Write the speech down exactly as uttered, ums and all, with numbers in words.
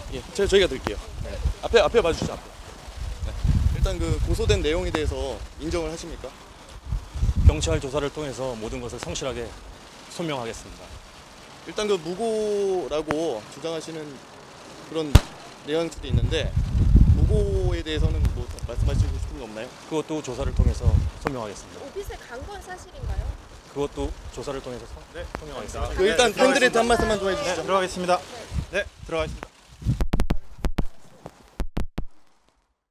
예, 제, 저희가 드릴게요. 네. 앞에 앞에 봐주시죠. 앞에. 네. 일단 그 고소된 내용에 대해서 인정을 하십니까? 경찰 조사를 통해서 모든 것을 성실하게 소명하겠습니다. 일단 그 무고라고 주장하시는 그런 내용들이 있는데 무고에 대해서는 뭐 말씀하시고 싶은 거 없나요? 그것도 조사를 통해서 소명하겠습니다. 오빛을 간 건 사실인가요? 그것도 조사를 통해서 소- 네, 소명하겠습니다. 그 일단 팬들한테 한 말씀만 좀 해주시죠. 네, 들어가겠습니다. 네, 들어가겠습니다.